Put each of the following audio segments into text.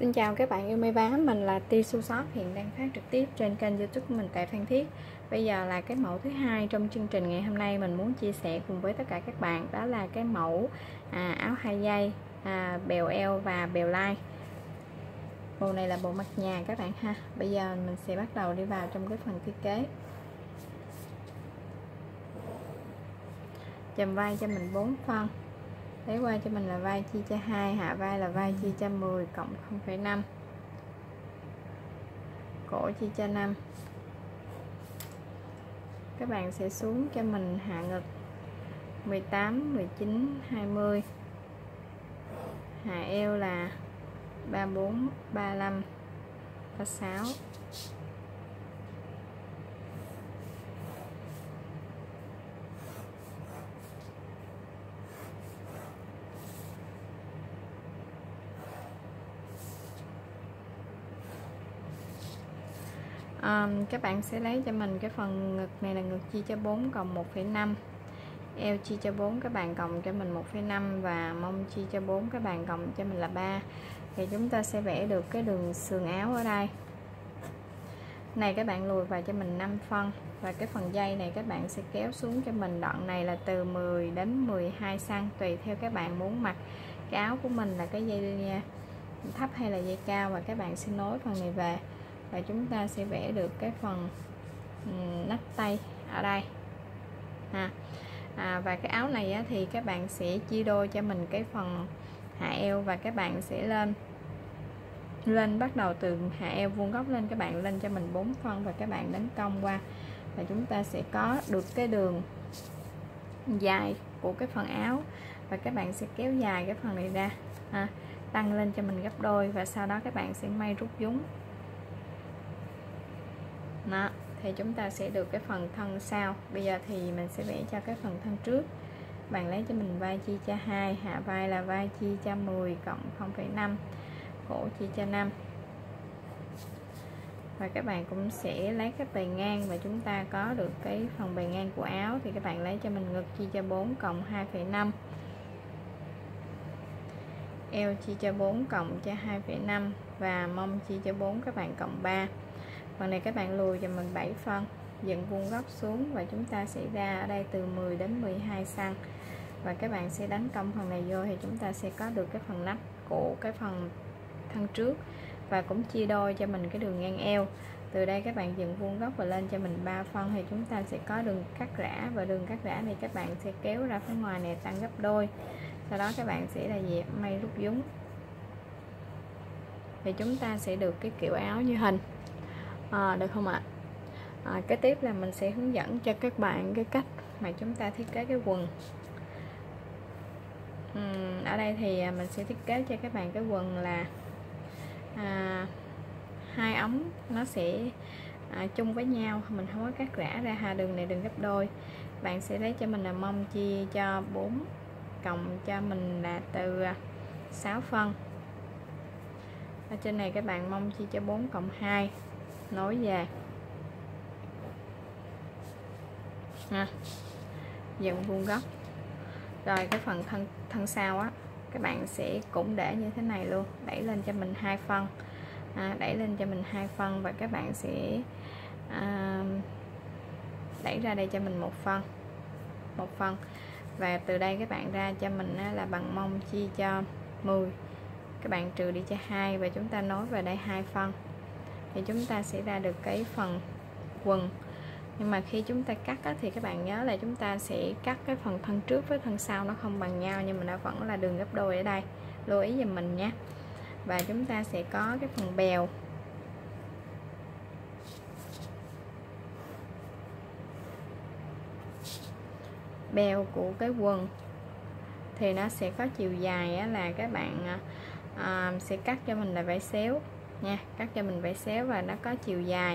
Xin chào các bạn yêu may vá, mình là Ti Su Shop, hiện đang phát trực tiếp trên kênh YouTube của mình tại Phan Thiết. Bây giờ là cái mẫu thứ hai trong chương trình ngày hôm nay mình muốn chia sẻ cùng với tất cả các bạn, đó là cái mẫu áo 2 dây bèo eo và bèo lai. Bộ này là bộ mặt nhà các bạn ha. Bây giờ mình sẽ bắt đầu đi vào trong cái phần thiết kế. Chầm vai cho mình 4 phân. Lấy qua cho mình là vai chia cho 2, hạ vai là vai chia cho 10 cộng 0,5, cổ chia cho 5. Các bạn sẽ xuống cho mình hạ ngực 18, 19, 20, hạ eo là 34, 35, 36. Các bạn sẽ lấy cho mình cái phần ngực này là ngực chia cho 4 cộng 1,5, eo chia cho 4 các bạn cộng cho mình 1,5 và mông chia cho 4 các bạn cộng cho mình là 3. Thì chúng ta sẽ vẽ được cái đường sườn áo ở đây. Này các bạn lùi vào cho mình 5 phân và cái phần dây này các bạn sẽ kéo xuống cho mình, đoạn này là từ 10 đến 12 cm tùy theo các bạn muốn mặc cái áo của mình là cái dây thấp hay là dây cao, và các bạn sẽ nối phần này về và chúng ta sẽ vẽ được cái phần nách tay ở đây và cái áo này á, thì các bạn sẽ chia đôi cho mình cái phần hạ eo và các bạn sẽ lên bắt đầu từ hạ eo vuông góc lên, các bạn lên cho mình 4 phân và các bạn đánh cong qua và chúng ta sẽ có được cái đường dài của cái phần áo và các bạn sẽ kéo dài cái phần này ra tăng lên cho mình gấp đôi và sau đó các bạn sẽ may rút dúng. Đó, thì chúng ta sẽ được cái phần thân sau. Bây giờ thì mình sẽ vẽ cho cái phần thân trước. Bạn lấy cho mình vai chia cho 2, hạ vai là vai chia cho 10 cộng 0,5, cổ chia cho 5. Và các bạn cũng sẽ lấy cái bề ngang và chúng ta có được cái phần bề ngang của áo thì các bạn lấy cho mình ngực chia cho 4 cộng 2,5, eo chia cho 4 cộng cho 2,5 và mông chia cho 4 các bạn cộng 3. Phần này các bạn lùi cho mình 7 phân, dựng vuông góc xuống và chúng ta sẽ ra ở đây từ 10 đến 12 cm và các bạn sẽ đánh cong phần này vô thì chúng ta sẽ có được cái phần nách của cái phần thân trước và cũng chia đôi cho mình cái đường ngang eo. Từ đây các bạn dựng vuông góc và lên cho mình 3 phân thì chúng ta sẽ có đường cắt rã, và đường cắt rã này các bạn sẽ kéo ra phía ngoài này tăng gấp đôi. Sau đó các bạn sẽ là dẹp may rút dúng thì chúng ta sẽ được cái kiểu áo như hình. Được không ạ? Kế tiếp là mình sẽ hướng dẫn cho các bạn cái cách mà chúng ta thiết kế cái quần. Ở đây thì mình sẽ thiết kế cho các bạn cái quần là 2 ống nó sẽ chung với nhau, mình không có cắt rã ra đường này đường gấp đôi. Bạn sẽ lấy cho mình là mông chia cho 4 cộng cho mình là từ 6 phân. Ở trên này các bạn mông chia cho 4 cộng 2 nối về dựng vuông góc. Rồi cái phần thân sau á các bạn sẽ cũng để như thế này luôn, đẩy lên cho mình 2 phân, đẩy lên cho mình 2 phân và các bạn sẽ đẩy ra đây cho mình một phân và từ đây các bạn ra cho mình là bằng mông chia cho 10, các bạn trừ đi cho 2 và chúng ta nối vào đây 2 phân thì chúng ta sẽ ra được cái phần quần. Nhưng mà khi chúng ta cắt thì các bạn nhớ là chúng ta sẽ cắt cái phần thân trước với thân sau nó không bằng nhau, nhưng mà nó vẫn là đường gấp đôi ở đây, lưu ý giùm mình nhé. Và chúng ta sẽ có cái phần bèo của cái quần thì nó sẽ có chiều dài là các bạn sẽ cắt cho mình là vải xéo nha, cắt cho mình vải xéo và nó có chiều dài,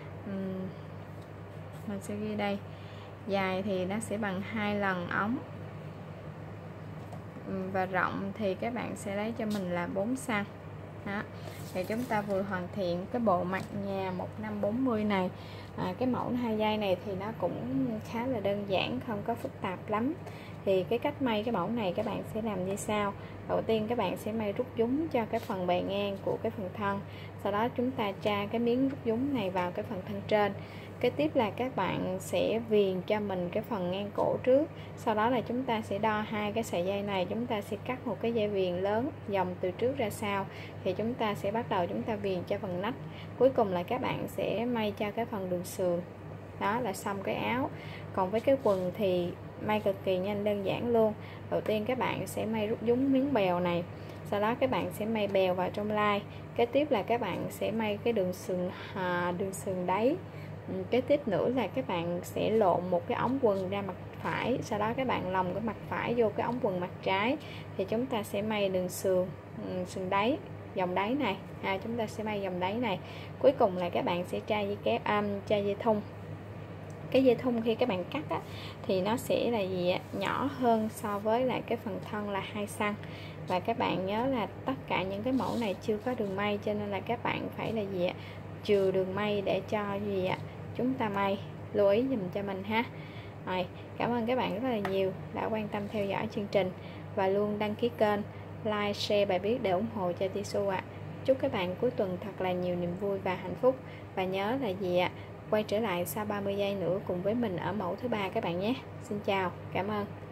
mình sẽ ghi đây, dài thì nó sẽ bằng 2 lần ống và rộng thì các bạn sẽ lấy cho mình là 4 cm. Đó, thì chúng ta vừa hoàn thiện cái bộ mặt nhà 1540 này. Cái mẫu 2 dây này thì nó cũng khá là đơn giản, không có phức tạp lắm. Thì cái cách may cái mẫu này các bạn sẽ làm như sau. Đầu tiên các bạn sẽ may rút dúng cho cái phần bề ngang của cái phần thân, sau đó chúng ta tra cái miếng rút dúng này vào cái phần thân trên. Kế tiếp là các bạn sẽ viền cho mình cái phần ngang cổ trước, sau đó là chúng ta sẽ đo hai cái sợi dây này, chúng ta sẽ cắt một cái dây viền lớn dòng từ trước ra sau, thì chúng ta sẽ bắt đầu chúng ta viền cho phần nách. Cuối cùng là các bạn sẽ may cho cái phần đường sườn. Đó là xong cái áo. Còn với cái quần thì may cực kỳ nhanh, đơn giản luôn. Đầu tiên các bạn sẽ may rút dúng miếng bèo này, sau đó các bạn sẽ may bèo vào trong lai. Kế tiếp là các bạn sẽ may cái đường sườn đáy. Kế tiếp nữa là các bạn sẽ lộn một cái ống quần ra mặt phải, sau đó các bạn lồng cái mặt phải vô cái ống quần mặt trái, thì chúng ta sẽ may đường sườn đáy, dòng đáy này. Chúng ta sẽ may dòng đáy này. Cuối cùng là các bạn sẽ tra dây kéo, tra dây thun. Cái dây thun khi các bạn cắt á, thì nó sẽ là nhỏ hơn so với lại cái phần thân là 2 cm. Và các bạn nhớ là tất cả những cái mẫu này chưa có đường may, cho nên là các bạn phải là chừa đường may để cho chúng ta may. Lưu ý dùm cho mình ha. Rồi, cảm ơn các bạn rất là nhiều đã quan tâm theo dõi chương trình và luôn đăng ký kênh, like, share bài viết để ủng hộ cho Tisu ạ. Chúc các bạn cuối tuần thật là nhiều niềm vui và hạnh phúc. Và nhớ là quay trở lại sau 30 giây nữa cùng với mình ở mẫu thứ 3 các bạn nhé. Xin chào, cảm ơn.